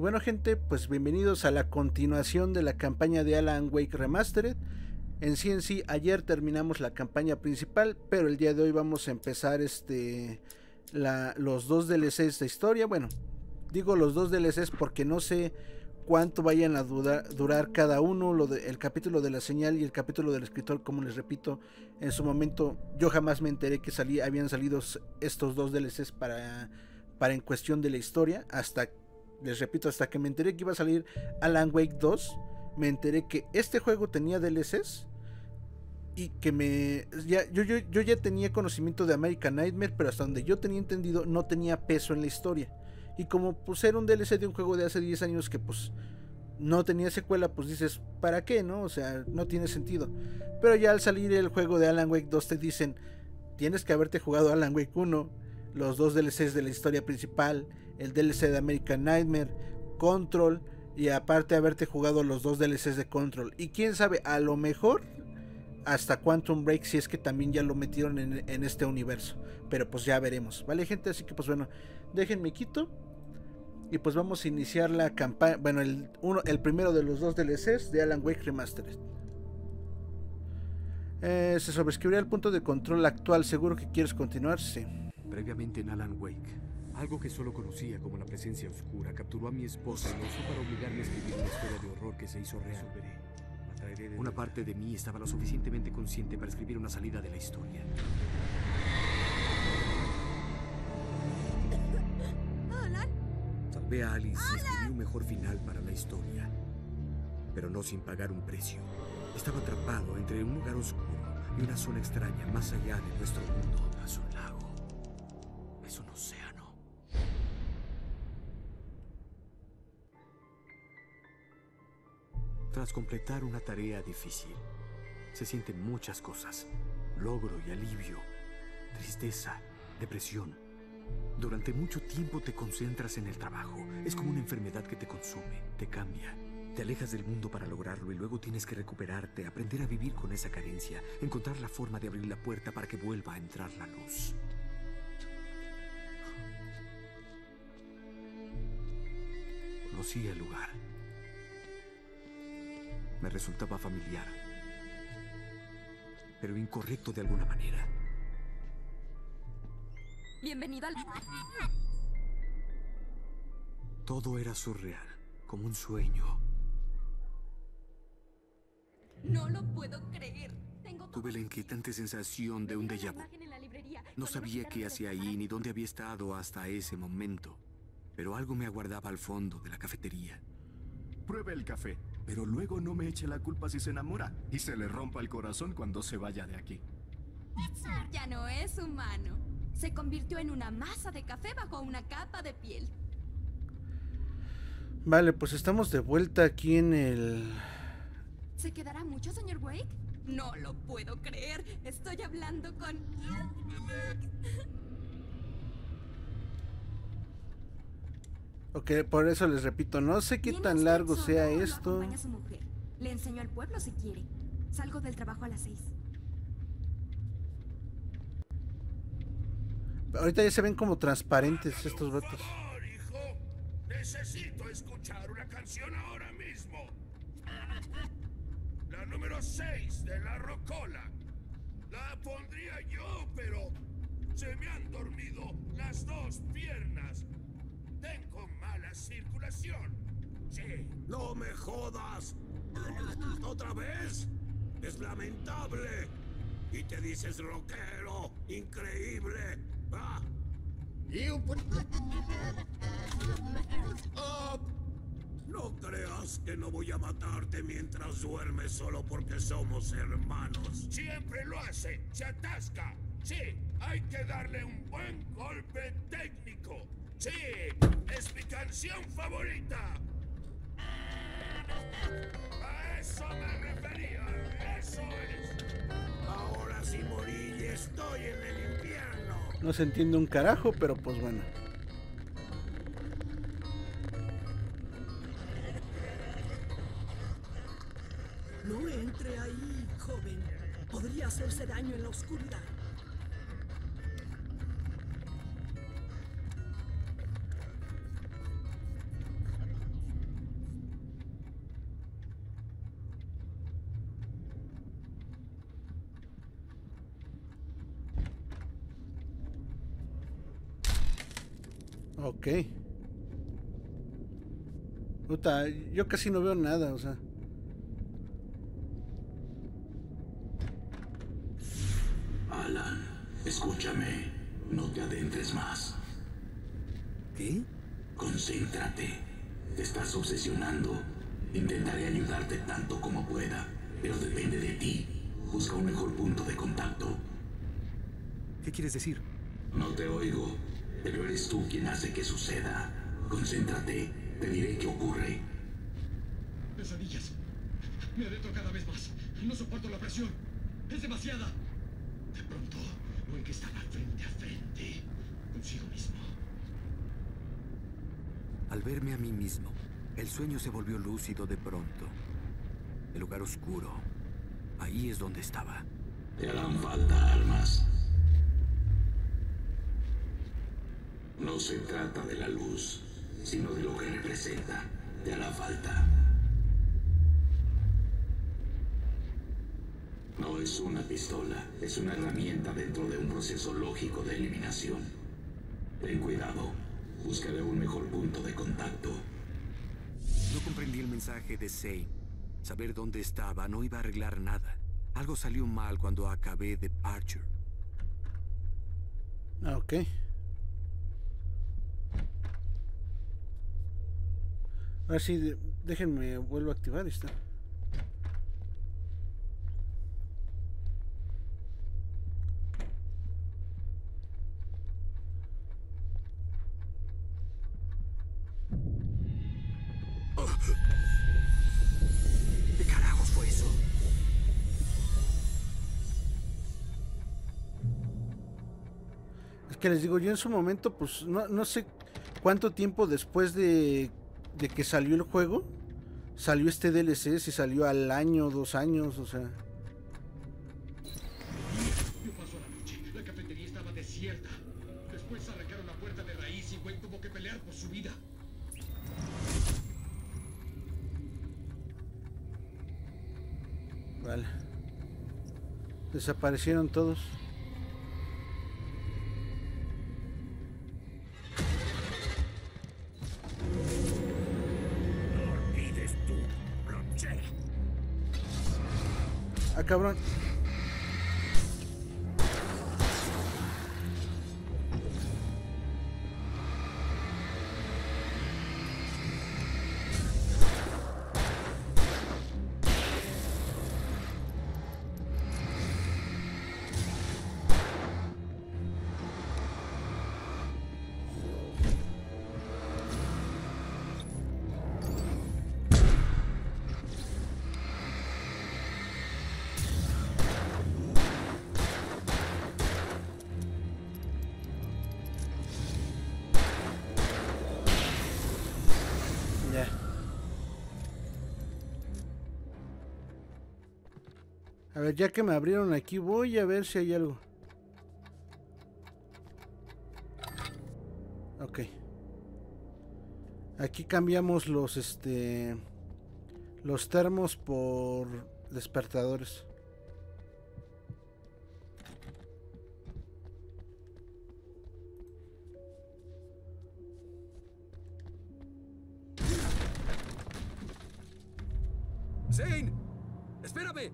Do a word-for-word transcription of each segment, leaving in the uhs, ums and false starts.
bueno, gente, pues bienvenidos a la continuación de la campaña de Alan Wake Remastered. En sí en sí, ayer terminamos la campaña principal, pero el día de hoy vamos a empezar este la, los dos D L Cs de historia. Bueno, digo los dos D L Cs porque no sé cuánto vayan a durar, durar cada uno, lo de, el capítulo de la señal y el capítulo del escritor. Como les repito, en su momento yo jamás me enteré que salí, habían salido estos dos D L Cs para, para en cuestión de la historia. Hasta, les repito, hasta que me enteré que iba a salir Alan Wake dos, me enteré que este juego tenía D L Cs. Y que me ya, yo, yo, yo ya tenía conocimiento de American Nightmare, pero hasta donde yo tenía entendido no tenía peso en la historia. Y como pues era un D L C de un juego de hace diez años que pues no tenía secuela, pues dices, ¿para qué? ¿No? O sea, no tiene sentido. Pero ya al salir el juego de Alan Wake dos te dicen, tienes que haberte jugado Alan Wake uno, los dos D L Cs de la historia principal, el D L C de American Nightmare, Control, y aparte haberte jugado los dos D L Cs de Control. Y quién sabe, a lo mejor hasta Quantum Break, si es que también ya lo metieron en, en este universo. Pero pues ya veremos, ¿vale, gente? Así que pues bueno, déjenme quito. Y pues vamos a iniciar la campaña. Bueno, el, uno, el primero de los dos D L Cs de Alan Wake Remastered. Eh, se sobrescribirá el punto de control actual. ¿Seguro que quieres continuar? Sí. Previamente en Alan Wake, algo que solo conocía como la presencia oscura capturó a mi esposa y lo usó para obligarme a escribir una historia de horror que se hizo real. Una parte de mí estaba lo suficientemente consciente para escribir una salida de la historia. Alan. Salvé a Alice y escribí un mejor final para la historia, pero no sin pagar un precio. Estaba atrapado entre un lugar oscuro y una zona extraña más allá de nuestro mundo. No es un lago, es un océano. Tras completar una tarea difícil, se sienten muchas cosas. Logro y alivio, tristeza, depresión. Durante mucho tiempo te concentras en el trabajo. Es como una enfermedad que te consume, te cambia. Te alejas del mundo para lograrlo y luego tienes que recuperarte, aprender a vivir con esa carencia, encontrar la forma de abrir la puerta para que vuelva a entrar la luz. Conocí el lugar. Me resultaba familiar, pero incorrecto de alguna manera. Bienvenido al... Todo era surreal, como un sueño. No lo puedo creer. Tengo Tuve la inquietante sensación de un déjà vu. No sabía qué hacía ahí ni dónde había estado hasta ese momento, pero algo me aguardaba al fondo de la cafetería. Pruebe el café, pero luego no me eche la culpa si se enamora y se le rompa el corazón cuando se vaya de aquí. Ya no es humano. Se convirtió en una masa de café bajo una capa de piel. Vale, pues estamos de vuelta aquí en el... ¿Se quedará mucho, señor Wake? No lo puedo creer. Estoy hablando con... Ok, por eso les repito, no sé qué tan largo sea esto. Acompaña a su mujer. Le enseño al pueblo si quiere. Salgo del trabajo a las seis. Ahorita ya se ven como transparentes estos Por vatos. favor, hijo. Necesito escuchar una canción ahora mismo. La número seis de la Rocola. La pondría yo, pero se me han dormido las dos piernas. Tengo mala circulación. Sí. ¡No me jodas! ¿Otra vez? Es lamentable. Y te dices rockero. Increíble. Ah. Y un... Oh, no creas que no voy a matarte mientras duermes solo porque somos hermanos. Siempre lo hace. Se atasca. Sí, hay que darle un buen golpe técnico. Sí, es mi canción favorita. A eso me refería. Eso es. Ahora sí morí y estoy en el infierno. No se entiende un carajo, pero pues bueno. No entre ahí, joven. Podría hacerse daño en la oscuridad. Ok. Puta, yo casi no veo nada, o sea. Alan, escúchame. No te adentres más. ¿Qué? Concéntrate. Te estás obsesionando. Intentaré ayudarte tanto como pueda, pero depende de ti. Busca un mejor punto de contacto. ¿Qué quieres decir? No te oigo, pero eres tú quien hace que suceda. Concéntrate. Te diré qué ocurre. Pesadillas. Me adentro cada vez más. No soporto la presión. Es demasiada. De pronto, oí que estaba frente a frente consigo mismo. Al verme a mí mismo, el sueño se volvió lúcido de pronto. El lugar oscuro. Ahí es donde estaba. Te harán falta armas. No se trata de la luz, sino de lo que representa. Te hará falta. No es una pistola, es una herramienta dentro de un proceso lógico de eliminación. Ten cuidado. Buscaré un mejor punto de contacto. No comprendí el mensaje de Zane. Saber dónde estaba no iba a arreglar nada. Algo salió mal cuando acabé Departure. Ah, ok. Ahora sí, de- déjenme, vuelvo a activar esta. ¿Qué carajos fue eso? Es que les digo, yo en su momento, pues no, no sé cuánto tiempo después de, de que salió el juego, salió este D L C, si salió al año, dos años, o sea. Yo paso la noche. La cafetería estaba desierta. Después arrancaron la puerta de raíz y Wayne tuvo que pelear por su vida. Vale. Desaparecieron todos. No olvides tu noche. Ah, cabrón. Ya. A ver, ya que me abrieron aquí, voy a ver si hay algo. Ok. Aquí cambiamos los, este... los termos por despertadores. ¡Zane! ¡Espérame!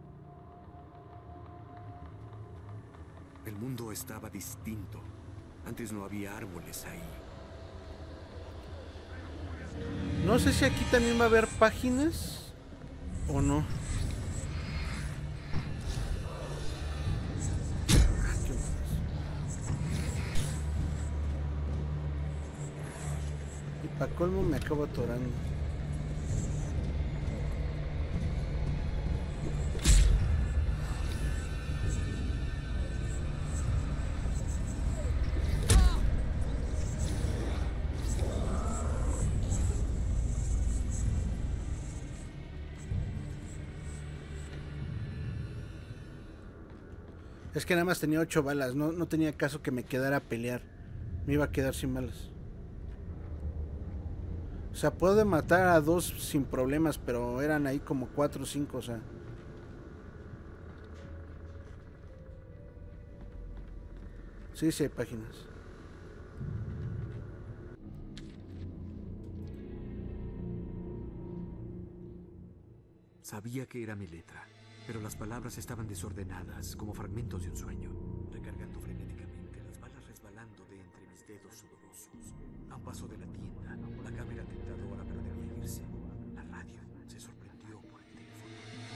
El mundo estaba distinto. Antes no había árboles ahí. No sé si aquí también va a haber páginas o no. Ah, qué bueno. Y para colmo me acabo atorando. Es que nada más tenía ocho balas, no, no tenía caso que me quedara a pelear. Me iba a quedar sin balas. O sea, puedo matar a dos sin problemas, pero eran ahí como cuatro o cinco, o sea. Sí, sí hay páginas. Sabía que era mi letra, pero las palabras estaban desordenadas, como fragmentos de un sueño. Recargando frenéticamente, las balas resbalando de entre mis dedos sudorosos. A un paso de la tienda, la cámara tentadora, pero debía irse. La radio se sorprendió por el teléfono.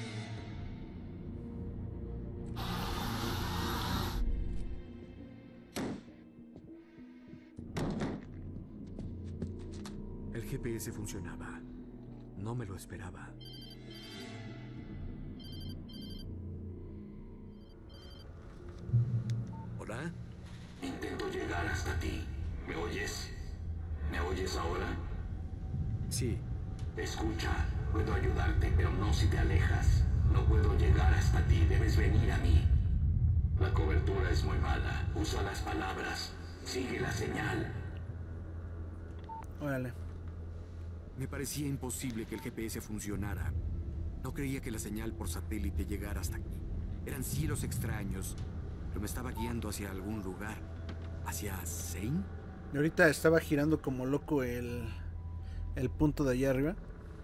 El G P S funcionaba. No me lo esperaba. ¿Hola? Intento llegar hasta ti. ¿Me oyes? ¿Me oyes ahora? Sí. Escucha, puedo ayudarte, pero no si te alejas. No puedo llegar hasta ti, debes venir a mí. La cobertura es muy mala. Usa las palabras. Sigue la señal. Órale. Me parecía imposible que el G P S funcionara. No creía que la señal por satélite llegara hasta aquí. Eran cielos extraños, pero me estaba guiando hacia algún lugar. ¿Hacia Zane? Y ahorita estaba girando como loco el, el punto de allá arriba.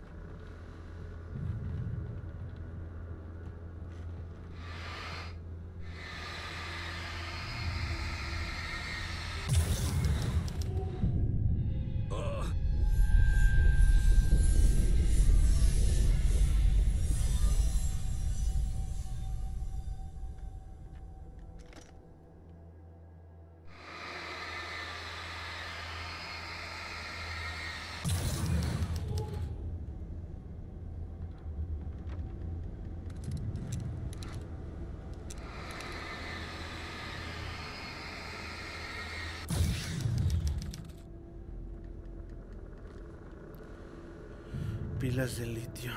Pilas de litio.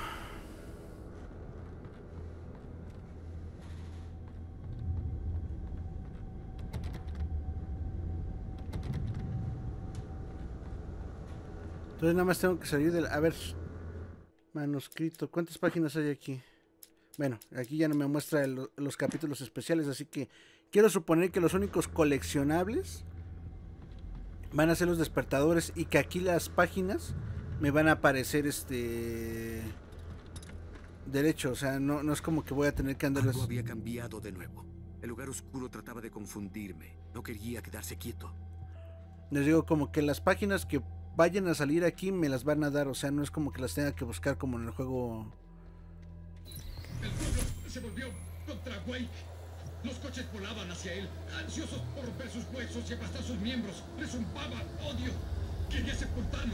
Entonces nada más tengo que salir del... A ver, manuscrito. ¿Cuántas páginas hay aquí? Bueno, aquí ya no me muestra el, los capítulos especiales, así que quiero suponer que los únicos coleccionables van a ser los despertadores y que aquí las páginas me van a aparecer este derecho, o sea, no, no es como que voy a tener que andar. Algo había cambiado de nuevo. El lugar oscuro trataba de confundirme. No quería quedarse quieto. Les digo, como que las páginas que vayan a salir aquí me las van a dar, o sea, no es como que las tenga que buscar como en el juego. El pueblo se volvió contra Wake. Los coches volaban hacia él, ansiosos por romper sus huesos y aplastar sus miembros. Rezumbaba odio. Quería sepultarlo.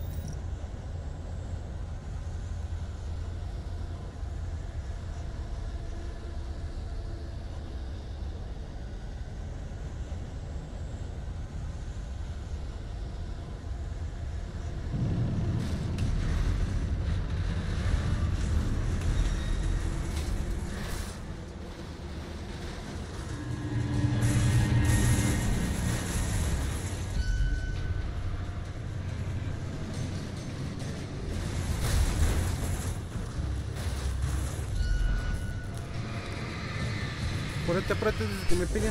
Apúrate, apúrate desde que me peguen.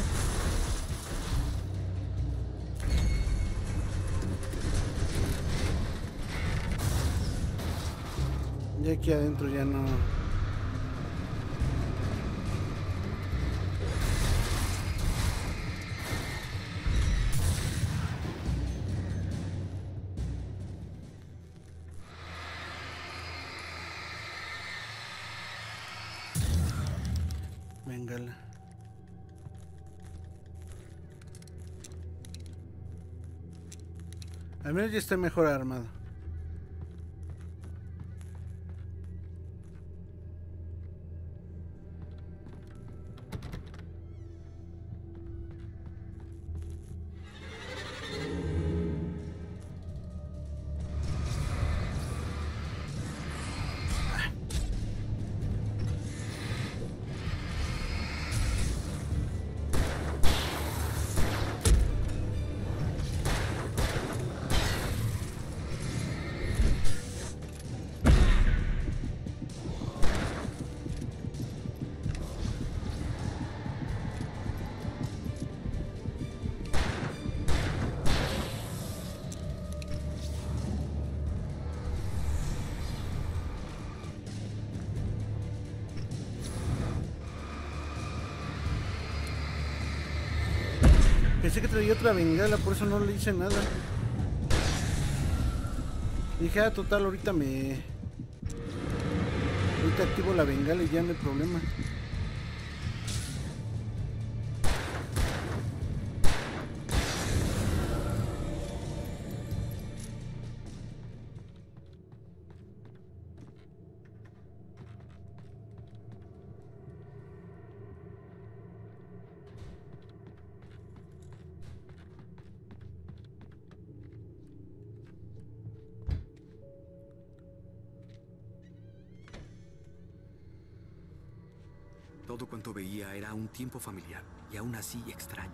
Ya aquí adentro ya no. Véngala. Al menos ya estoy mejor armado. Pensé que traía otra bengala, por eso no le hice nada. Dije, ah, total, ahorita me... Ahorita activo la bengala y ya no hay problema. Todo cuanto veía era un tiempo familiar y aún así extraño.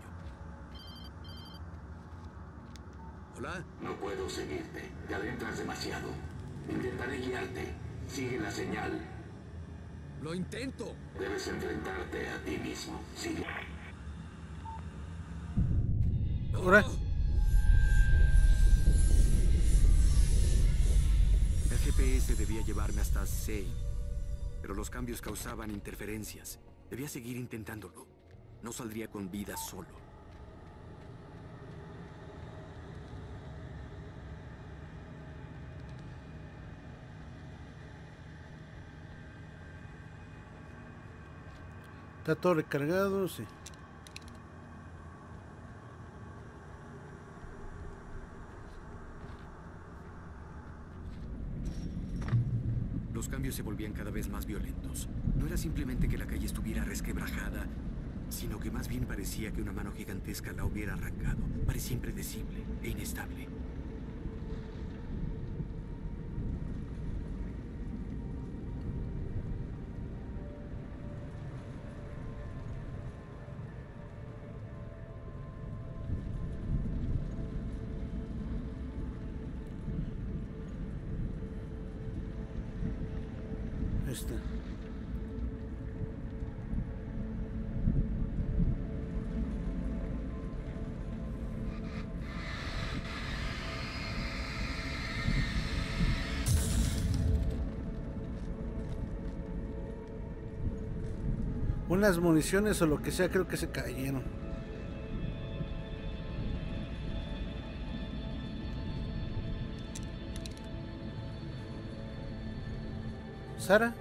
¿Hola? No puedo seguirte. Te adentras demasiado. Intentaré guiarte. Sigue la señal. ¡Lo intento! Debes enfrentarte a ti mismo. Sigue. Ahora. El G P S debía llevarme hasta Sei, pero los cambios causaban interferencias. Debía seguir intentándolo. No saldría con vida solo. Está todo recargado, sí. Los cambios se volvían cada vez más violentos. No era simplemente que la calle estuviera resquebrajada, sino que más bien parecía que una mano gigantesca la hubiera arrancado. Parecía impredecible e inestable. Esta. Unas municiones o lo que sea creo que se cayeron. Sara.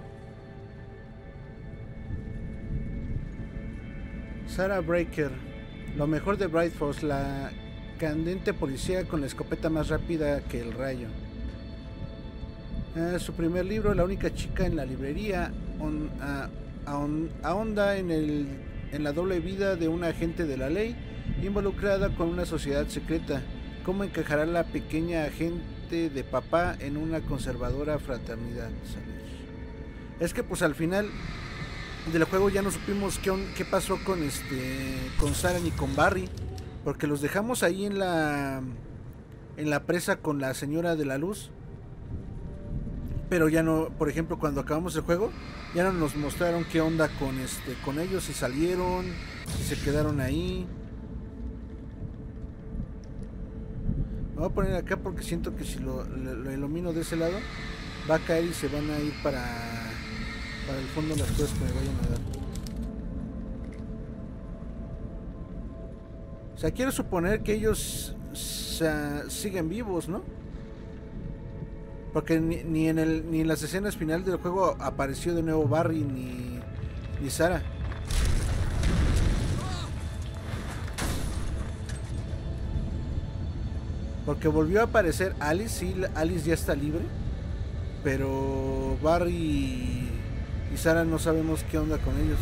Sarah Breaker. Lo mejor de Bright Falls, la candente policía con la escopeta más rápida que el rayo. Eh, su primer libro, La única chica en la librería, on, a, on, ahonda en, el, en la doble vida de una agente de la ley involucrada con una sociedad secreta. ¿Cómo encajará la pequeña agente de papá en una conservadora fraternidad? Es que pues al final del juego ya no supimos qué, qué pasó con este con Sarah ni con Barry, porque los dejamos ahí en la en la presa con la señora de la luz, pero ya no, por ejemplo, cuando acabamos el juego ya no nos mostraron qué onda con este con ellos, si salieron, si se quedaron ahí. Me voy a poner acá porque siento que si lo, lo, lo ilumino de ese lado va a caer y se van a ir para para el fondo las cosas que me vayan a dar. O sea, quiero suponer que ellos se, siguen vivos, ¿no? Porque ni, ni en el ni en las escenas finales del juego apareció de nuevo Barry ni, ni Sarah. Porque volvió a aparecer Alice, sí, Alice ya está libre, pero Barry y Sarah no sabemos qué onda con ellos.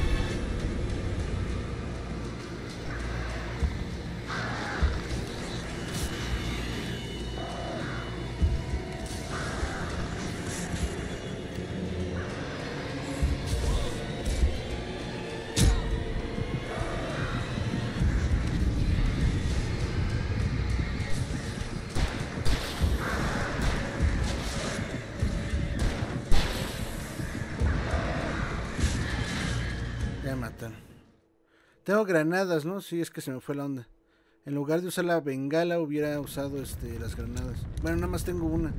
Tengo granadas, ¿no? Sí, es que se me fue la onda. En lugar de usar la bengala hubiera usado este las granadas. Bueno, nada más tengo una.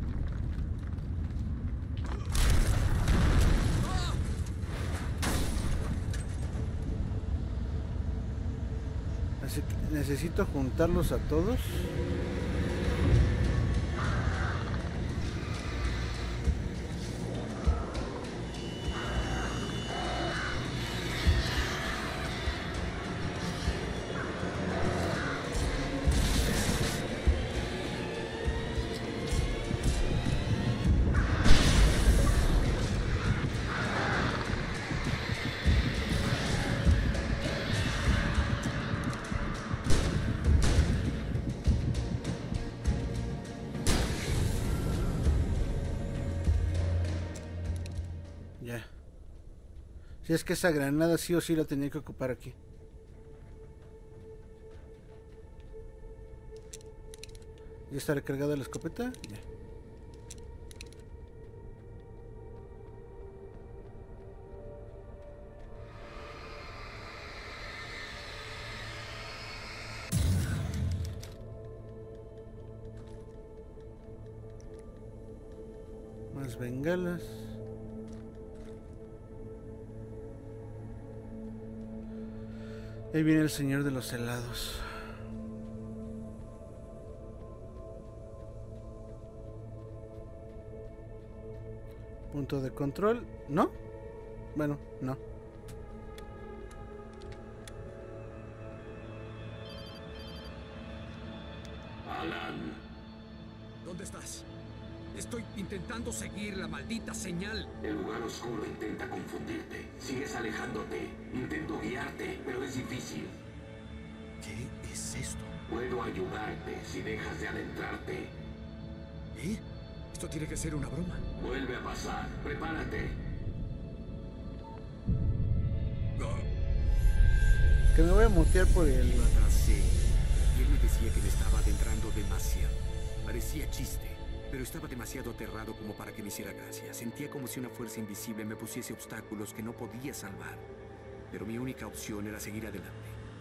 Así que necesito juntarlos a todos. Ya. Si es que esa granada sí o sí la tenía que ocupar aquí. ¿Ya está recargada la escopeta? Ya. Más bengalas. Ahí viene el señor de los helados. Punto de control. ¿No? Bueno, no. Alan. ¿Dónde estás? Estoy intentando seguir la maldita señal. El lugar oscuro intenta confundirte. Sigues alejándote. Intento guiarte, pero es difícil. ¿Qué es esto? Puedo ayudarte si dejas de adentrarte. ¿Eh? Esto tiene que ser una broma. Vuelve a pasar. Prepárate. Que me voy a mutear por el... Lo atrasé. Y él me decía que me estaba adentrando demasiado. Parecía chiste, pero estaba demasiado aterrado como para que me hiciera gracia. Sentía como si una fuerza invisible me pusiese obstáculos que no podía salvar. Pero mi única opción era seguir adelante.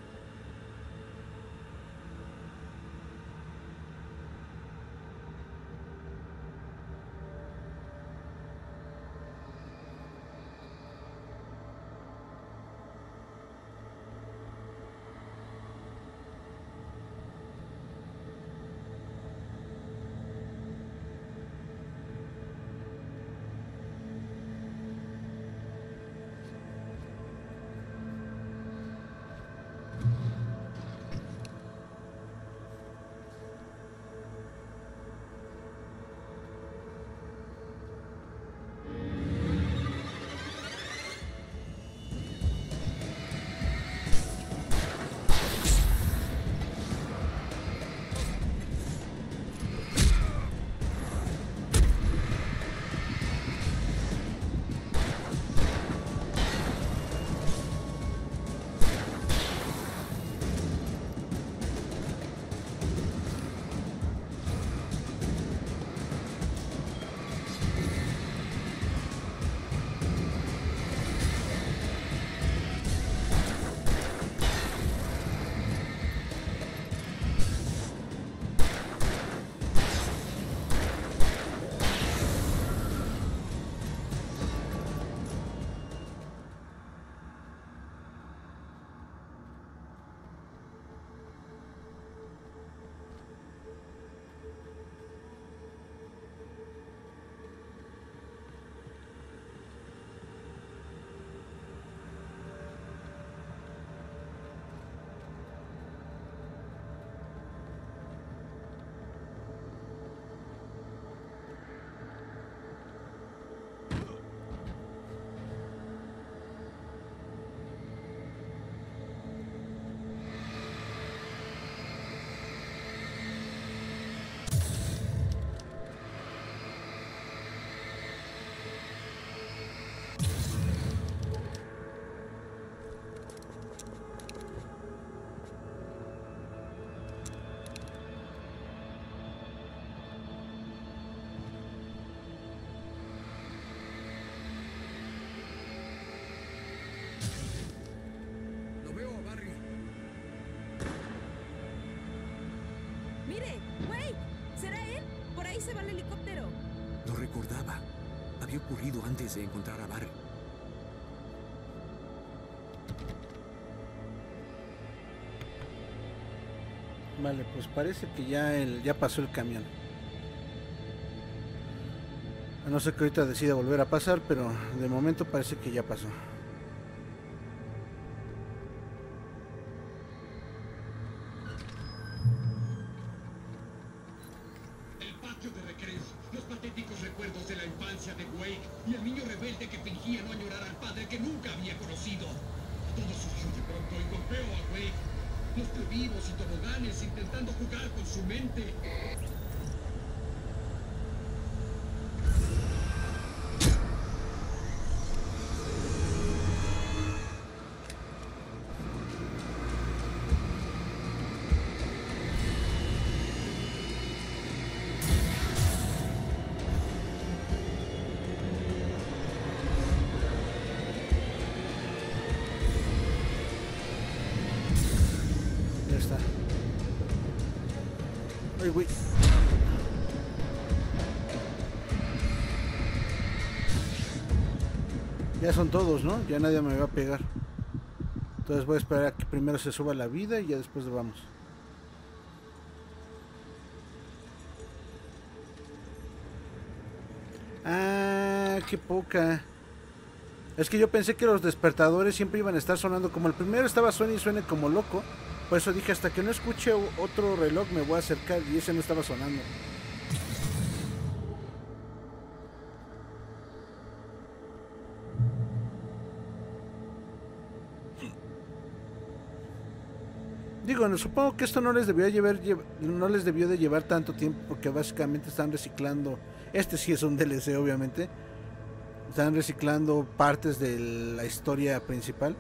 ahí se va el helicóptero. Lo recordaba. Había ocurrido antes de encontrar a Barry. Vale, pues parece que ya el ya pasó el camión. A no ser que ahorita decida volver a pasar, pero de momento parece que ya pasó. El patio de recreo, los patéticos recuerdos de la infancia de Wake y el niño rebelde que fingía no añorar al padre que nunca había conocido. Todo surgió de pronto y golpeó a Wake. Los prohibidos y toboganes intentando jugar con su mente. Ay, güey. Ya son todos, ¿no? Ya nadie me va a pegar. Entonces voy a esperar a que primero se suba la vida y ya después vamos. Ah, qué poca. Es que yo pensé que los despertadores siempre iban a estar sonando. Como el primero estaba suene y suene como loco. Por eso dije, hasta que no escuche otro reloj me voy a acercar. Y ese no estaba sonando. Digo, no, supongo que esto no les debió llevar, no les debió de llevar tanto tiempo, porque básicamente están reciclando. Este sí es un D L C, obviamente. Están reciclando partes de la historia principal.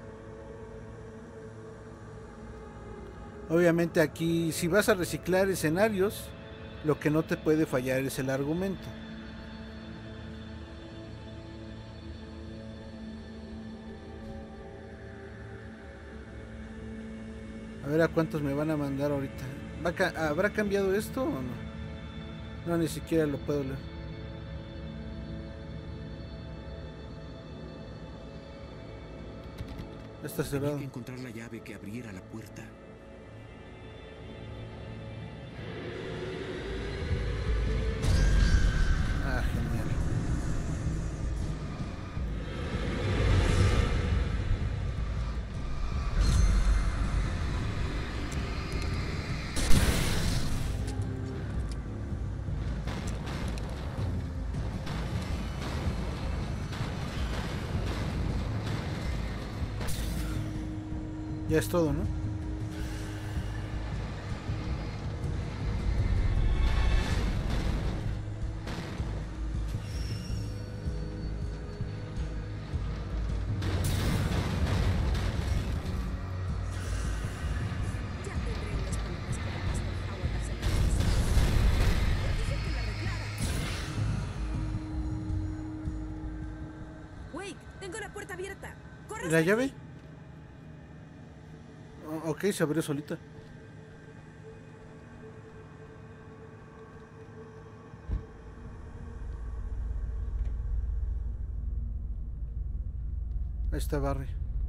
Obviamente aquí, si vas a reciclar escenarios, lo que no te puede fallar es el argumento. A ver a cuántos me van a mandar ahorita. ¿Va ca- ¿Habrá cambiado esto o no? No, ni siquiera lo puedo leer. Está cerrado. Tenía que encontrar la llave que abriera la puerta. Ah, genial. Ya es todo, ¿no? Wake, tengo la puerta abierta. ¡Corre! ¿Y la llave? Oh, ok, se abrió solita. Ahí está Barry.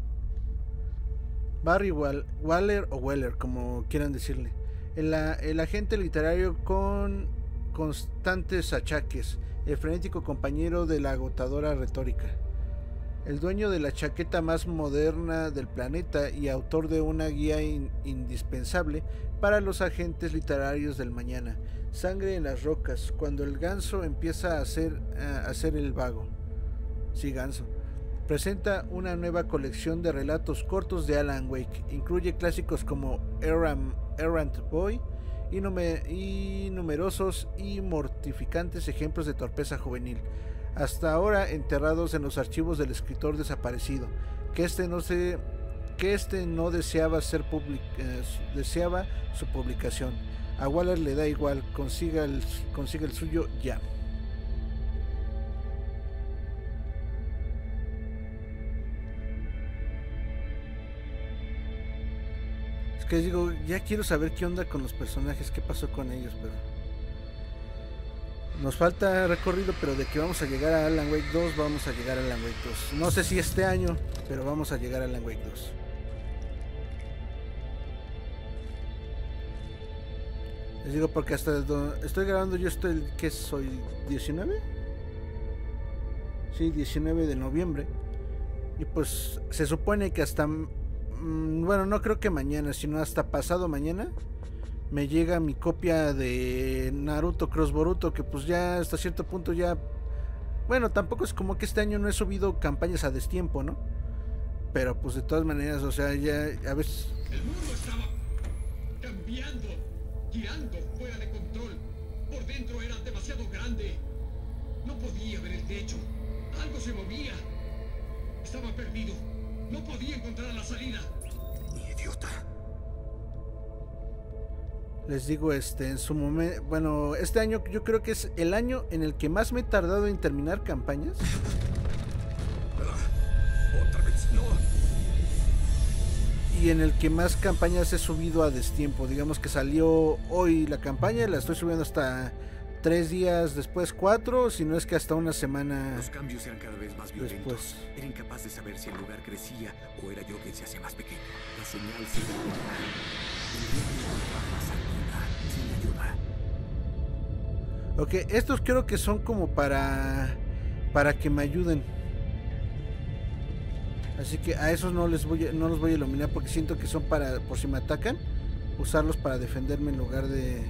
Barry Wall Waller o Weller, como quieran decirle. El, el agente literario con constantes achaques. El frenético compañero de la agotadora retórica. El dueño de la chaqueta más moderna del planeta y autor de una guía in, indispensable para los agentes literarios del mañana. Sangre en las rocas, cuando el ganso empieza a hacer, a hacer el vago. Sí, ganso. Presenta una nueva colección de relatos cortos de Alan Wake. Incluye clásicos como Errant, Errant Boy y, numer, y numerosos y mortificantes ejemplos de torpeza juvenil, hasta ahora enterrados en los archivos del escritor desaparecido, que este no se, que este no deseaba ser public, eh, deseaba su publicación. A Waller le da igual, consiga el, consiga el suyo ya. Es que digo, ya quiero saber qué onda con los personajes, qué pasó con ellos, pero nos falta recorrido, pero de que vamos a llegar a Alan Wake dos, vamos a llegar a Alan Wake dos. No sé si este año, pero vamos a llegar a Alan Wake dos. Les digo porque hasta do, estoy grabando yo estoy, ¿qué soy? ¿diecinueve? Sí, diecinueve de noviembre. Y pues se supone que hasta, mmm, bueno, no creo que mañana, sino hasta pasado mañana me llega mi copia de Naruto Cross Boruto, que pues ya hasta cierto punto ya, bueno, tampoco es como que este año no he subido campañas a destiempo, ¿no? Pero pues de todas maneras, o sea, ya a veces... El mundo estaba cambiando, girando fuera de control. Por dentro era demasiado grande. No podía ver el techo. Algo se movía. Estaba perdido. No podía encontrar la salida. Idiota. Les digo, este, en su momento, bueno, este año yo creo que es el año en el que más me he tardado en terminar campañas. Ah, otra vez, no. Y en el que más campañas he subido a destiempo. Digamos que salió hoy la campaña, la estoy subiendo hasta tres días después, cuatro, si no es que hasta una semana. Los cambios eran cada vez más violentos. Después. Era incapaz de saber si el lugar crecía o era yo quien se hacía más pequeño. La señal se perdía. Tendría que encontrar la salida sin ayuda. Ok, estos creo que son como para para que me ayuden. Así que a esos no les voy a, no los voy a iluminar porque siento que son para, por si me atacan, usarlos para defenderme en lugar de...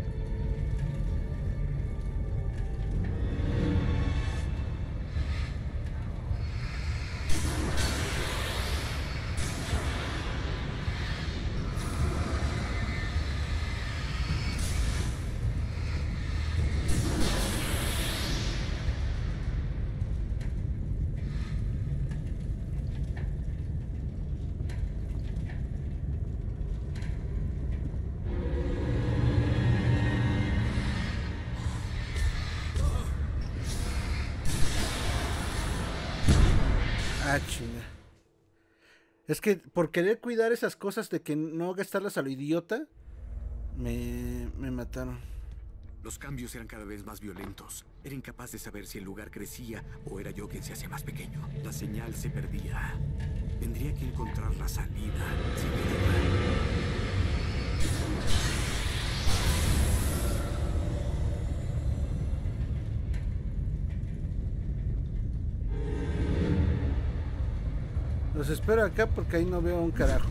Ah, chinga. Es que por querer cuidar esas cosas de que no gastarlas a lo idiota, me, me mataron. Los cambios eran cada vez más violentos. Era incapaz de saber si el lugar crecía o era yo quien se hacía más pequeño. La señal se perdía. Tendría que encontrar la salida sin ayuda. Los espero acá porque ahí no veo un carajo.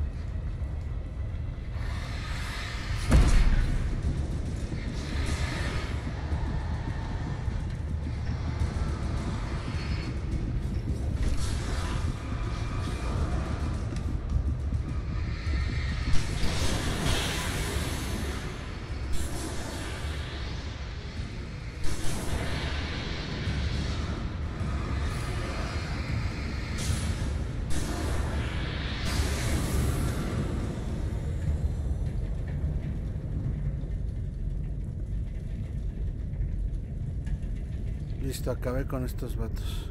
Listo, acabé con estos vatos.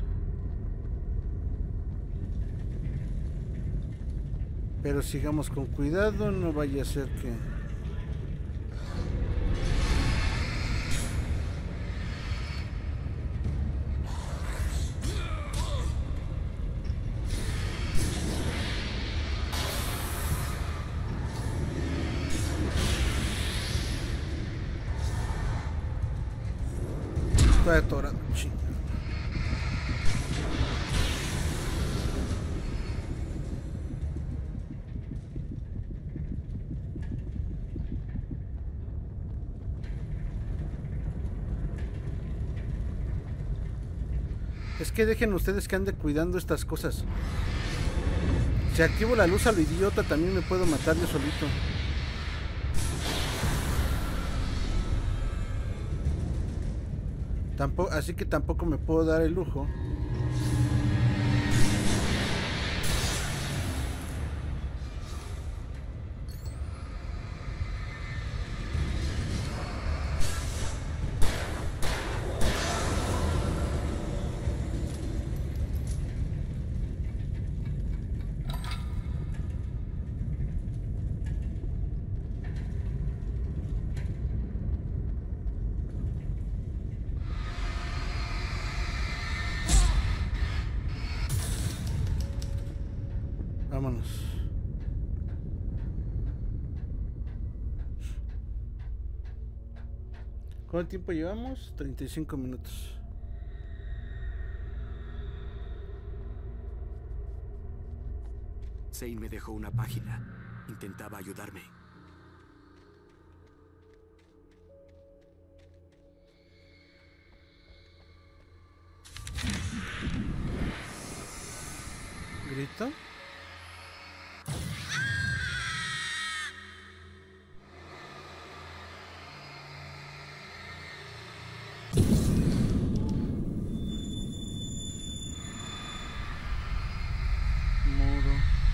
Pero sigamos con cuidado, no vaya a ser que... Estoy atorado, chingada. Es que dejen ustedes que ande cuidando estas cosas. Si activo la luz a lo idiota también me puedo matar yo solito. Tampoco, así que tampoco me puedo dar el lujo. ¿Cuánto tiempo llevamos? treinta y cinco minutos. Zane me dejó una página. Intentaba ayudarme. ¿Grito? Muro.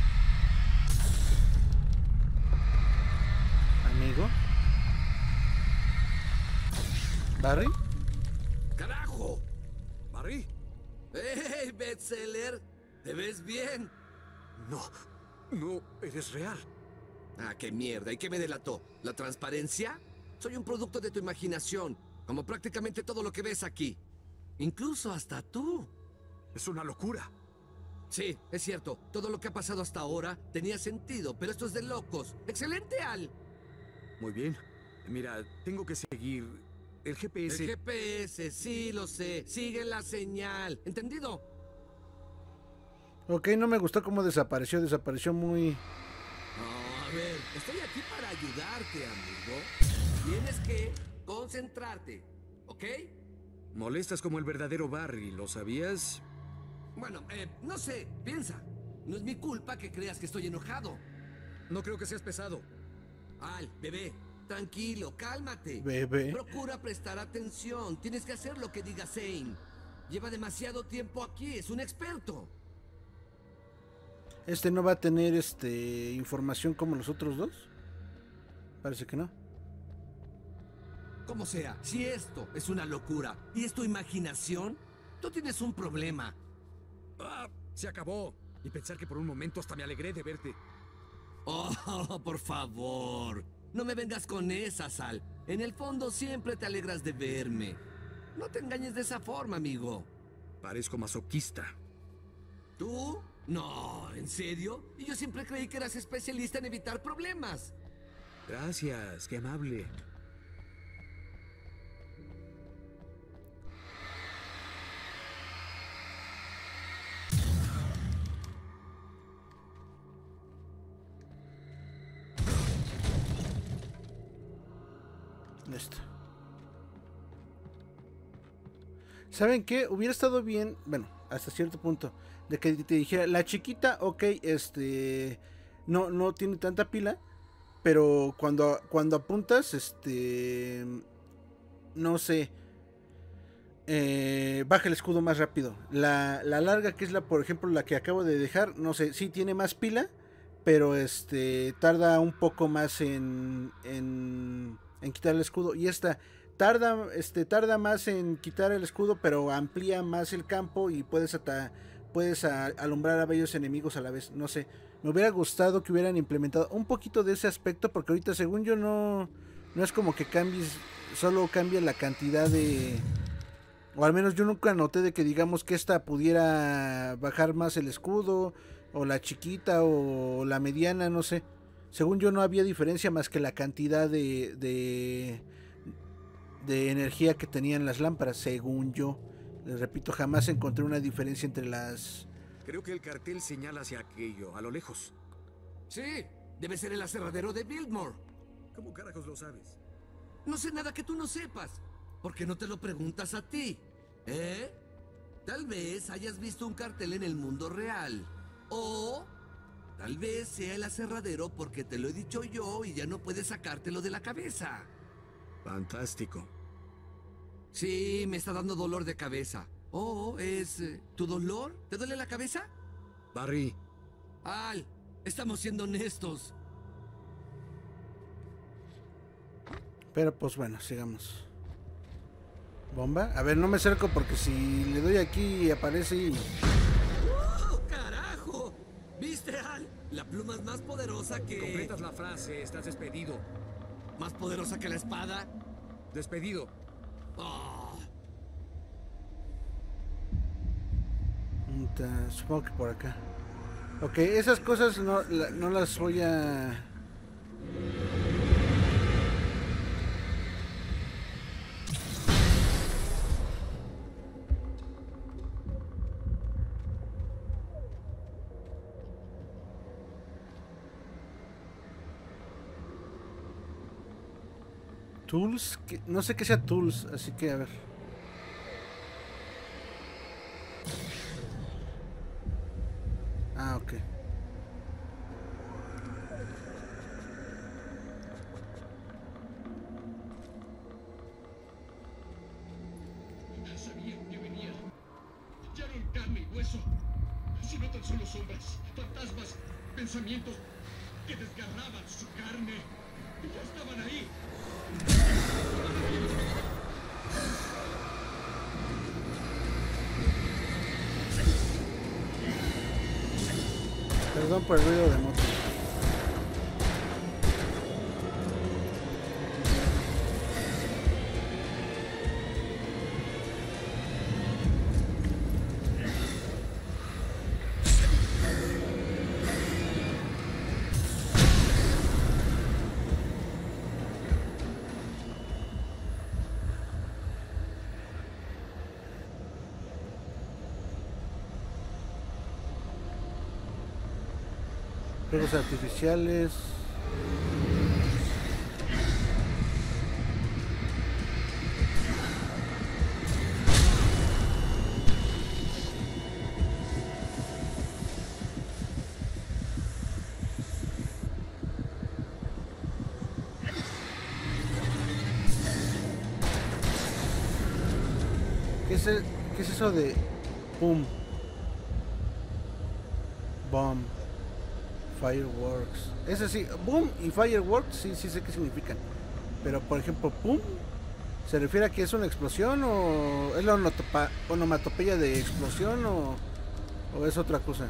Amigo. ¿Barry? ¡Carajo! ¿Barry? ¡Hey, bestseller! ¿Te ves bien? No, no, eres real. Ah, qué mierda. ¿Y qué me delató? ¿La transparencia? Soy un producto de tu imaginación, como prácticamente todo lo que ves aquí. Incluso hasta tú. Es una locura. Sí, es cierto. Todo lo que ha pasado hasta ahora tenía sentido, pero esto es de locos. ¡Excelente, Al! Muy bien. Mira, tengo que seguir el G P S. El G P S, sí, lo sé. Sigue la señal. ¿Entendido? Ok, no me gustó cómo desapareció. Desapareció muy... No, a ver, estoy aquí para ayudarte, amigo. Tienes que concentrarte, ¿ok? Molestas como el verdadero Barry, ¿lo sabías? Bueno, eh, no sé, piensa. No es mi culpa que creas que estoy enojado. No creo que seas pesado. Al, bebé, tranquilo, cálmate. Bebé. Procura prestar atención. Tienes que hacer lo que diga Zane. Lleva demasiado tiempo aquí, es un experto. ¿Este no va a tener este información como los otros dos? Parece que no. Como sea, si esto es una locura y es tu imaginación, tú tienes un problema. Ah, se acabó. Y pensar que por un momento hasta me alegré de verte. Oh, por favor. No me vengas con esa, Sal. En el fondo siempre te alegras de verme. No te engañes de esa forma, amigo. Parezco masoquista. ¿Tú? No, ¿en serio? Y yo siempre creí que eras especialista en evitar problemas. Gracias, qué amable. Listo. ¿Saben qué? Hubiera estado bien, bueno, hasta cierto punto, de que te dijera, la chiquita, ok, este, no, no tiene tanta pila, pero cuando, cuando apuntas, este, no sé, eh, baja el escudo más rápido. La, la larga, que es la, por ejemplo, la que acabo de dejar, no sé, sí tiene más pila, pero este, tarda un poco más en, en, en quitar el escudo. Y esta tarda, este, tarda más en quitar el escudo, pero amplía más el campo y puedes hasta, puedes a, alumbrar a varios enemigos a la vez. No sé, me hubiera gustado que hubieran implementado un poquito de ese aspecto, porque ahorita según yo no, no es como que cambies, solo cambia la cantidad de, o al menos yo nunca noté de que digamos que esta pudiera bajar más el escudo, o la chiquita, o la mediana, no sé. Según yo no había diferencia más que la cantidad de, de, de energía que tenían las lámparas, según yo. Les repito, jamás encontré una diferencia entre las... Creo que el cartel señala hacia aquello, a lo lejos. Sí, debe ser el aserradero de Biltmore. ¿Cómo carajos lo sabes? No sé nada que tú no sepas. ¿Por qué no te lo preguntas a ti? ¿Eh? Tal vez hayas visto un cartel en el mundo real. O tal vez sea el aserradero porque te lo he dicho yo y ya no puedes sacártelo de la cabeza. Fantástico. Sí, me está dando dolor de cabeza. Oh, ¿es eh, tu dolor? ¿Te duele la cabeza? Barry. Al, estamos siendo honestos. Pero pues bueno, sigamos. ¿Bomba? A ver, no me acerco porque si le doy aquí aparece y... ¡Oh, carajo! ¿Viste, Al? La pluma es más poderosa que... Completas la frase, estás despedido. ¿Más poderosa que la espada? Despedido. Oh. Supongo que por acá. Ok, esas cosas no, no las voy a... Tools, que, no sé qué sea Tools, así que a ver. Ah, ok. Sabía que venía. Ya no en carne y hueso, sino tan solo sombras, fantasmas, pensamientos que desgarraban su carne. Y ya estaban ahí. Perdón por el ruido de moto. Juegos artificiales. ¿Qué es, el, ¿Qué es eso de boom? Bomb. Fireworks. Ese sí, boom y fireworks sí, sí sé qué significan. Pero por ejemplo, pum, ¿se refiere a que es una explosión o es la onomatopeya de explosión o, o es otra cosa?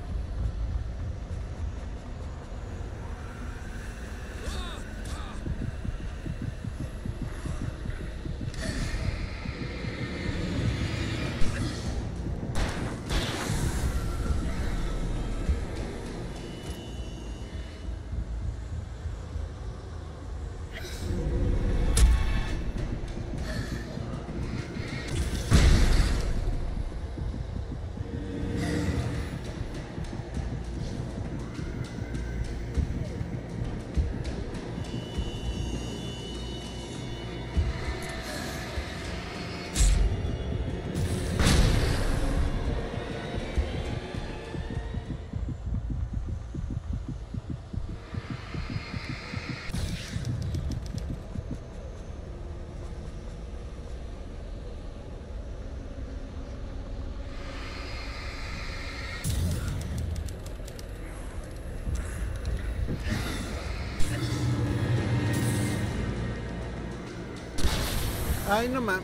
Ay, no mames.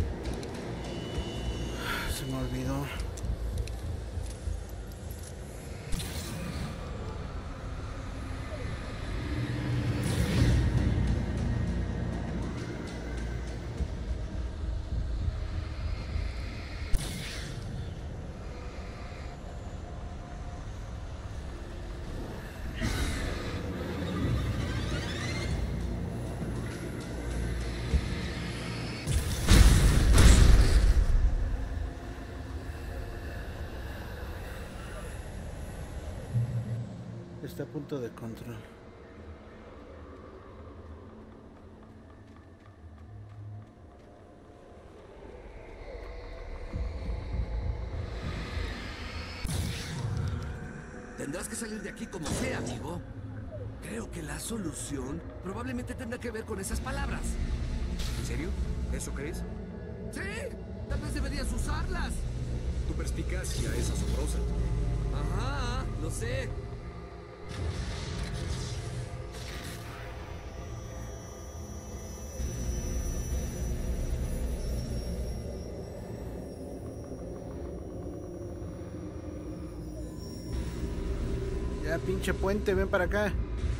Se me olvidó. Está a punto de control. Tendrás que salir de aquí como sea, amigo. Creo que la solución probablemente tendrá que ver con esas palabras. ¿En serio? ¿Eso crees? Sí, tal vez deberías usarlas. Tu perspicacia es asombrosa. Ajá, lo sé. Ya, pinche puente, ven para acá.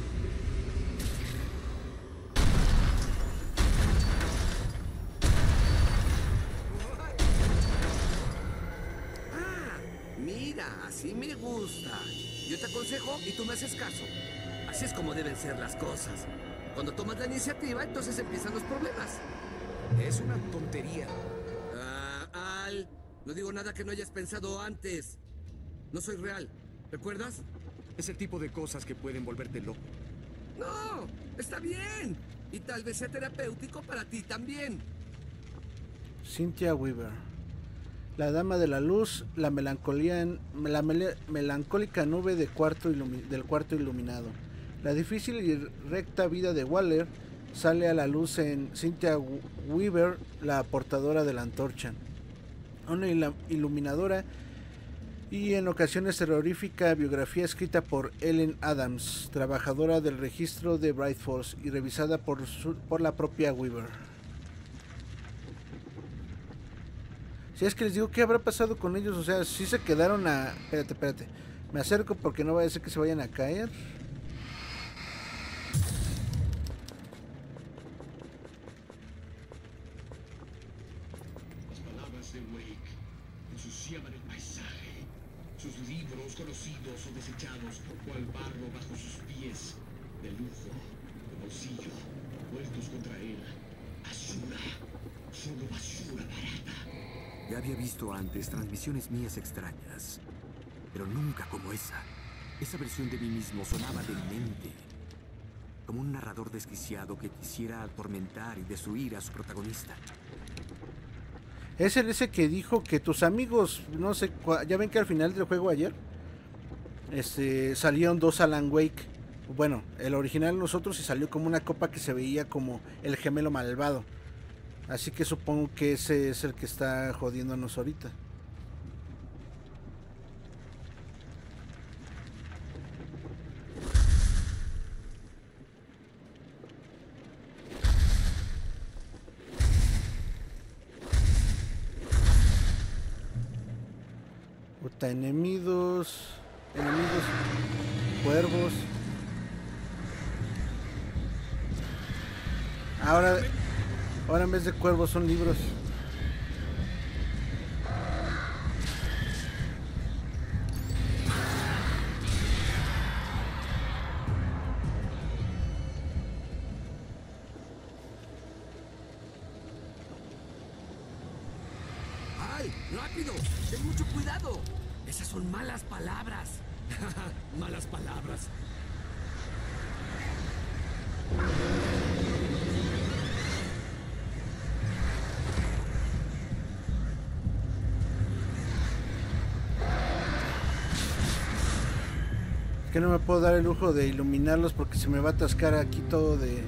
Mira, así me gusta. Yo te aconsejo y tú me haces caso. Así es como deben ser las cosas. Cuando tomas la iniciativa, entonces empiezan los problemas. Es una tontería. Ah, Al, no digo nada que no hayas pensado antes. No soy real, ¿recuerdas? Es el tipo de cosas que pueden volverte loco. No, está bien. Y tal vez sea terapéutico para ti también. Cynthia Weaver. La dama de la luz, la melancolía en, la mele, melancólica nube de cuarto ilumi, del cuarto iluminado. La difícil y recta vida de Waller sale a la luz en Cynthia Weaver, la portadora de la antorcha. Una iluminadora y en ocasiones terrorífica biografía escrita por Ellen Adams, trabajadora del registro de Bright Falls y revisada por, su, por la propia Weaver. Si es que les digo, ¿qué habrá pasado con ellos? O sea, si se quedaron a... Espérate, espérate. Me acerco porque no vaya a ser que se vayan a caer. Las palabras de Wake ensuciaban el paisaje. Sus libros conocidos o desechados por cual barro bajo sus pies. De lujo, de bolsillo, vueltos contra él. Basura. Solo basura barata. Ya había visto antes transmisiones mías extrañas, pero nunca como esa. Esa versión de mí mismo sonaba demente, como un narrador desquiciado que quisiera atormentar y destruir a su protagonista. Es el ese que dijo que tus amigos, no sé, ya ven que al final del juego ayer, este, salieron dos Alan Wake. Bueno, el original nosotros y salió como una copa que se veía como el gemelo malvado. Así que supongo que ese es el que está jodiéndonos ahorita. Puta, enemigos, enemigos, cuervos. Ahora... Ahora en vez de cuervos son libros. ¡Ay! ¡Rápido! ¡Ten mucho cuidado! Esas son malas palabras. Malas palabras. Que no me puedo dar el lujo de iluminarlos porque se me va a atascar aquí todo de...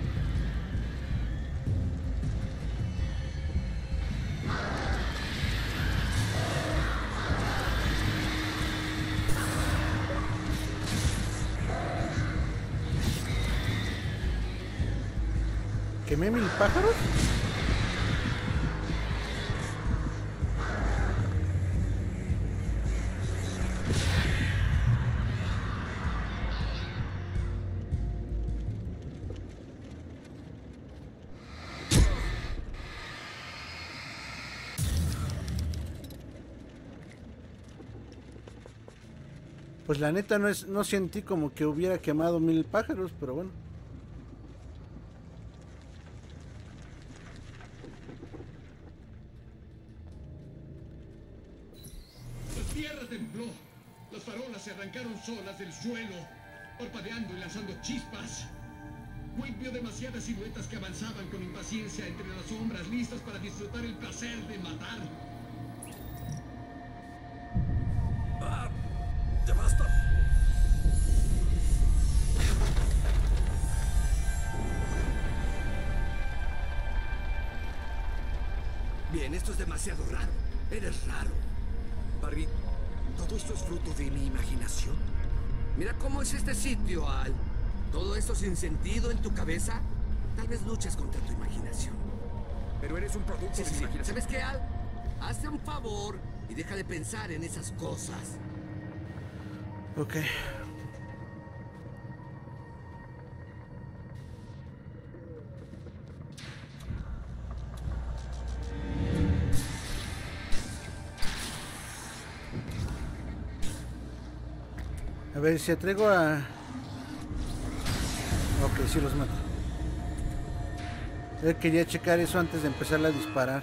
¿Quemé mil pájaros? Pues la neta no es, no sentí como que hubiera quemado mil pájaros, pero bueno. La tierra tembló. Las farolas se arrancaron solas del suelo, parpadeando y lanzando chispas. Wake vio demasiadas siluetas que avanzaban con impaciencia entre las sombras, listas para disfrutar el placer de matar. ¡Ah! ¡Ya basta! Bien, esto es demasiado raro. Eres raro. Barbie, ¿todo esto es fruto de mi imaginación? Mira cómo es este sitio, Al. ¿Todo esto sin sentido en tu cabeza? Tal vez luches contra tu imaginación. Pero eres un producto Sí, de sí, mi sí. imaginación. ¿Sabes qué, Al? Hazte un favor y deja de pensar en esas cosas. Ok. A ver, si atraigo a... Ok, sí los mato. Yo quería checar eso antes de empezar a disparar.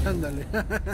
Ándale.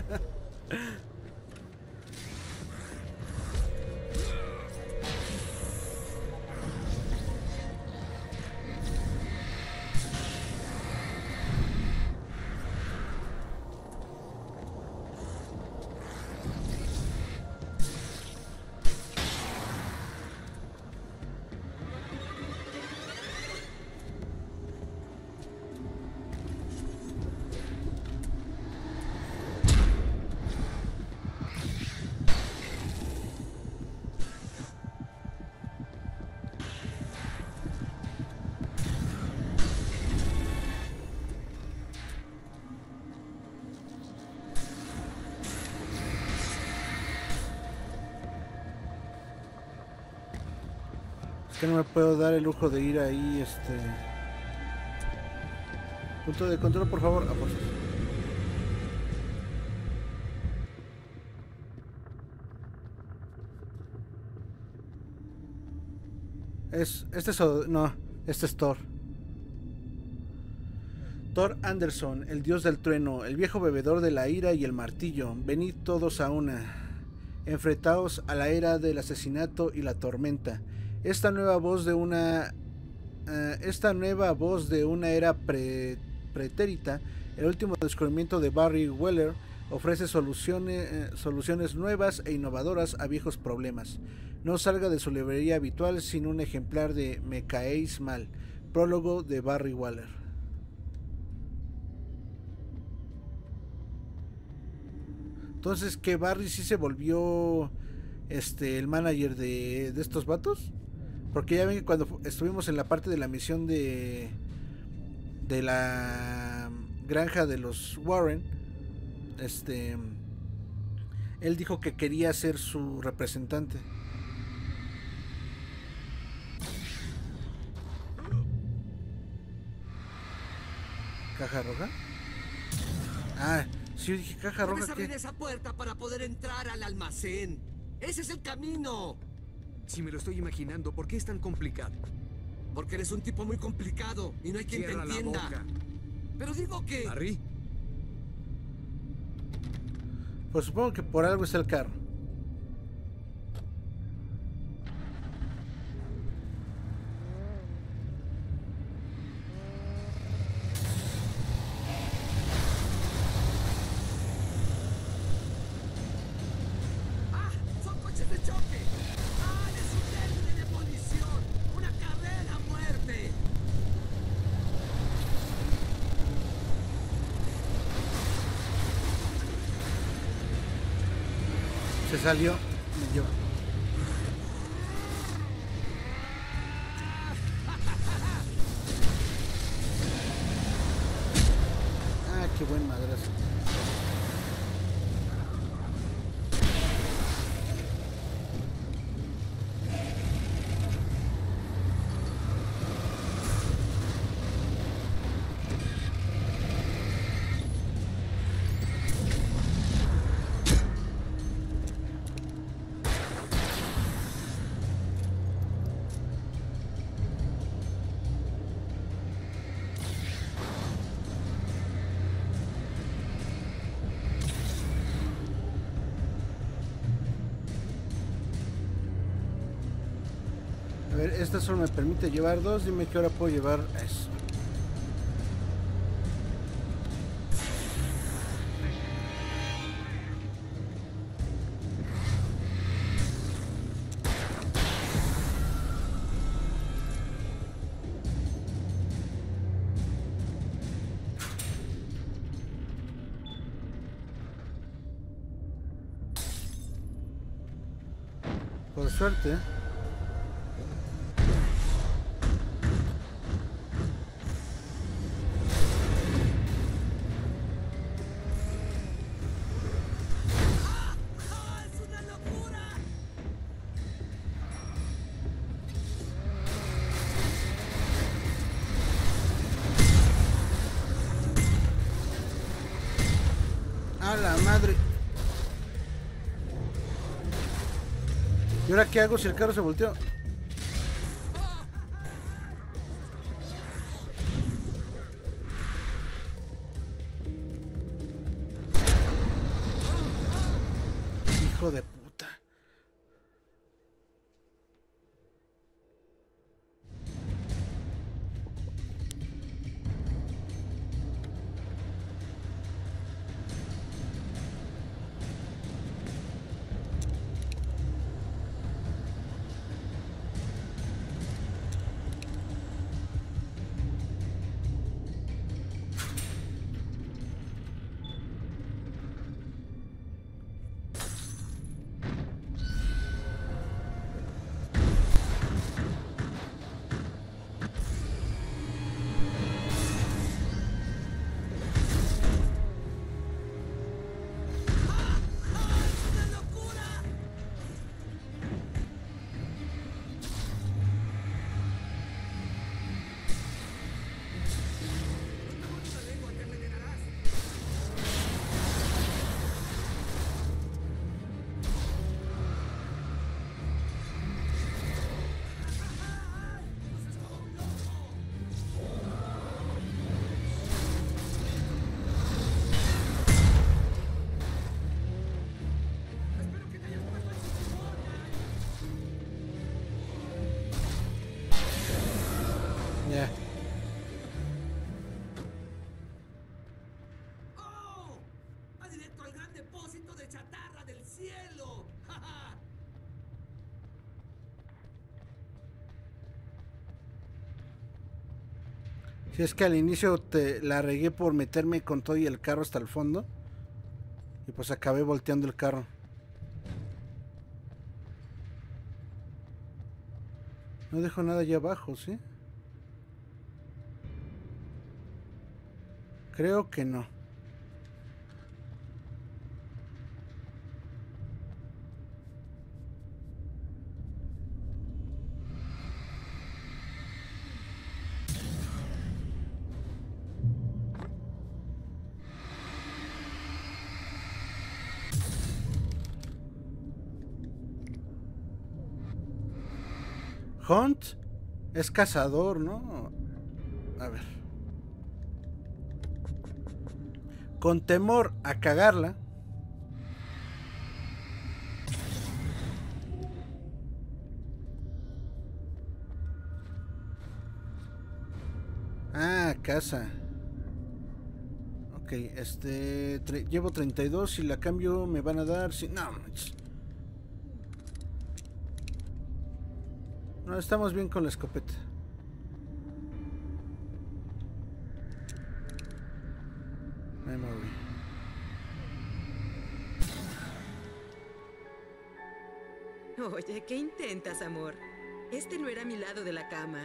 Que no me puedo dar el lujo de ir ahí, este... Punto de control, por favor. Ah, pues. Es... Este es... No, este es Thor. Thor Anderson, el dios del trueno, el viejo bebedor de la ira y el martillo. Venid todos a una. Enfrentaos a la era del asesinato y la tormenta. Esta nueva voz de una uh, esta nueva voz de una era pre, pretérita, el último descubrimiento de Barry Weller, ofrece soluciones, eh, soluciones nuevas e innovadoras a viejos problemas. No salga de su librería habitual sin un ejemplar de Me caéis mal, prólogo de Barry Weller. Entonces, ¿que Barry sí se volvió este el manager de, de estos vatos? Porque ya ven que cuando estuvimos en la parte de la misión de de la granja de los Warren, este él dijo que quería ser su representante. ¿Caja roja? Ah, sí, dije caja roja. Debes abrir esa puerta para poder entrar al almacén. Ese es el camino. Si me lo estoy imaginando, ¿por qué es tan complicado? Porque eres un tipo muy complicado y no hay quien Cierra te entienda. la boca. Pero digo que... ¿Barry? Pues supongo que por algo está el carro. Se salió, me lleva. Ah, qué buen madrazo. Esta solo me permite llevar dos. Dime que ahora puedo llevar eso. Por suerte, ¿eh? A la madre. ¿Y ahora qué hago si el carro se volteó? hijo de puta. Ya. ¡Oh! ¡Va directo al gran depósito de chatarra del cielo! ¡Ja, ja! Si es que al inicio te la regué por meterme con todo y el carro hasta el fondo. Y pues acabé volteando el carro. No dejo nada allá abajo, ¿sí? Creo que no. Hunt es cazador, ¿no? A ver. Con temor a cagarla. Ah, caza. Ok, este... tre- llevo treinta y dos, si la cambio me van a dar... Si, no, manches. No, estamos bien con la escopeta. Memory. Oye, ¿qué intentas, amor? ¿Este no era mi lado de la cama?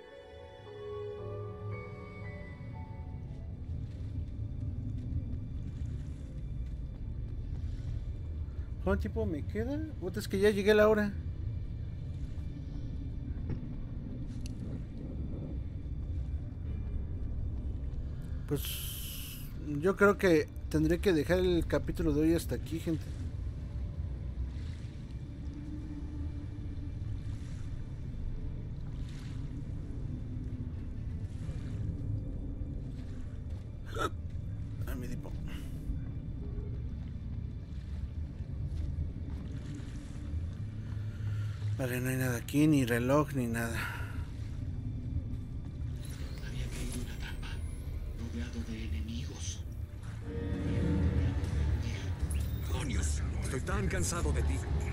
¿Cuánto tiempo me queda? Puta, es que ya llegué a la hora. Pues yo creo que tendré que dejar el capítulo de hoy hasta aquí, gente. Ay, mi tipo. Vale, no hay nada aquí, ni reloj, ni nada. Había caído una trampa, rodeado de enemigos. ¡Demonios! Estoy tan cansado de ti.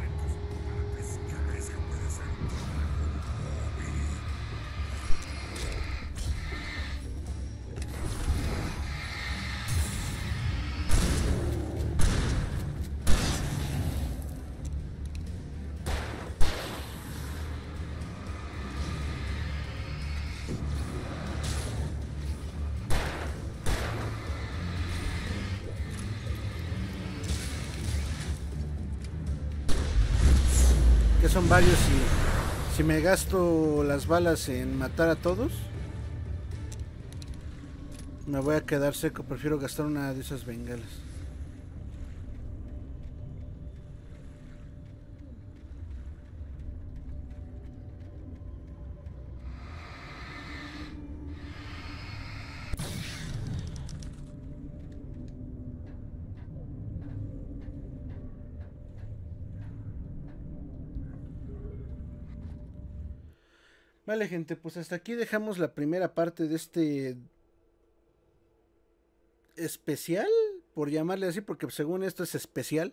Que son varios y si me gasto las balas en matar a todos, me voy a quedar seco. Prefiero gastar una de esas bengalas. Vale, gente, pues hasta aquí dejamos la primera parte de este especial, por llamarle así, porque según esto es especial.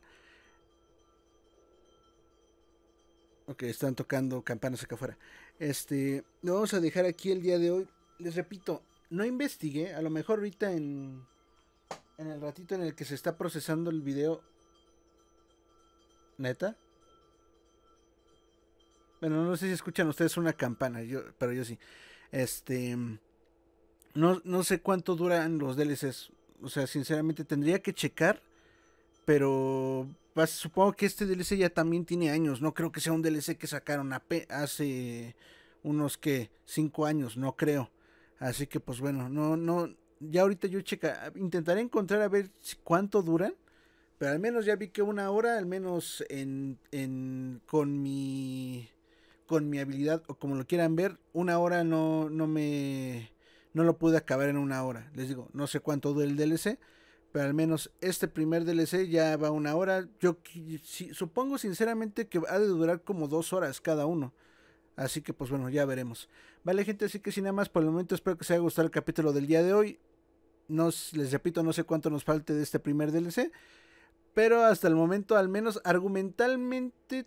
Ok, están tocando campanas acá afuera. Este, lo vamos a dejar aquí el día de hoy. Les repito, no investigué, a lo mejor ahorita en, en el ratito en el que se está procesando el video. ¿Neta? Bueno, no sé si escuchan ustedes una campana, yo, pero yo sí. Este, no, no sé cuánto duran los D L Cs. O sea, sinceramente tendría que checar, pero pues, supongo que este D L C ya también tiene años. No creo que sea un D L C que sacaron hace unos que cinco años, no creo. Así que pues bueno, no, no, ya ahorita yo checa, intentaré encontrar a ver cuánto duran. Pero al menos ya vi que una hora, al menos en, en con mi con mi habilidad, o como lo quieran ver, una hora no, no me no lo pude acabar en una hora. Les digo, no sé cuánto dura el D L C, pero al menos este primer D L C ya va una hora. Yo si, supongo sinceramente que ha de durar como dos horas cada uno. Así que pues bueno, ya veremos. Vale, gente, así que sin nada más por el momento, espero que os haya gustado el capítulo del día de hoy. No, les repito, no sé cuánto nos falte de este primer D L C. Pero hasta el momento, al menos argumentalmente,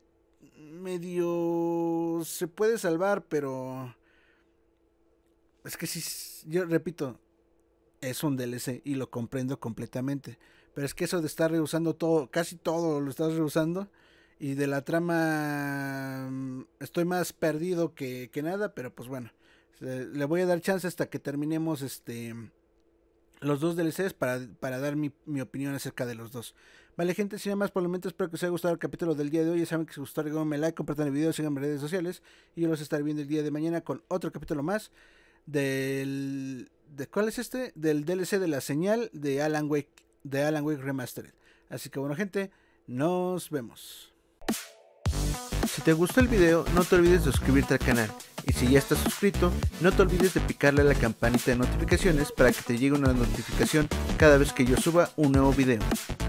medio se puede salvar, pero es que sí, yo repito, es un D L C y lo comprendo completamente. Pero es que eso de estar rehusando todo, casi todo lo estás rehusando, y de la trama estoy más perdido que, que nada, pero pues bueno, le voy a dar chance hasta que terminemos este los dos D L Cs para, para dar mi, mi opinión acerca de los dos. Vale, gente, sin nada más por el momento, espero que os haya gustado el capítulo del día de hoy. Ya saben que si os gustó, regálenme like, compartan el video, síganme en redes sociales. Y yo los estaré viendo el día de mañana con otro capítulo más del... ¿De cuál es este? Del D L C de la señal de Alan Wake, de Alan Wake Remastered. Así que bueno, gente, nos vemos. Si te gustó el video, no te olvides de suscribirte al canal. Y si ya estás suscrito, no te olvides de picarle a la campanita de notificaciones para que te llegue una notificación cada vez que yo suba un nuevo video.